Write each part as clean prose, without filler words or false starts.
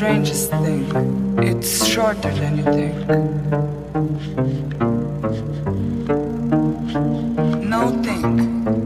strangest thing. It's shorter than you think. No think.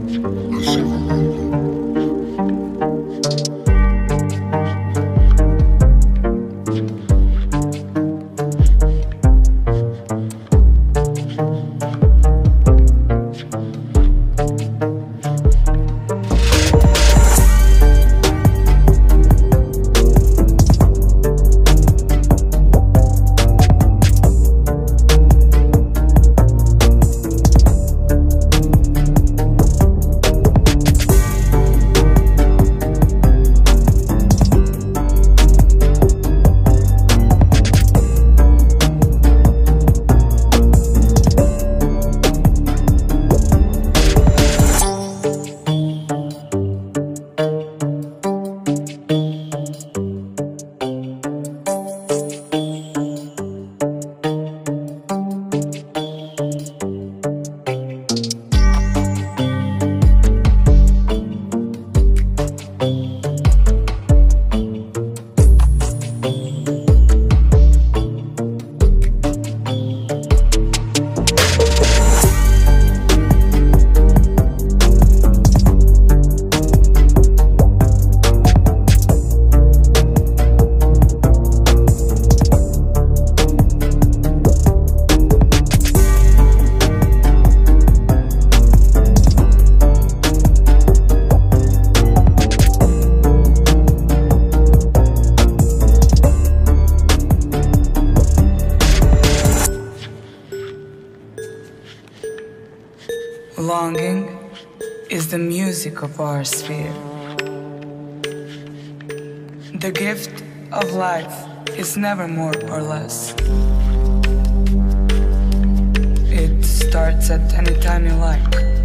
Longing is the music of our sphere. The gift of life is never more or less. It starts at any time you like.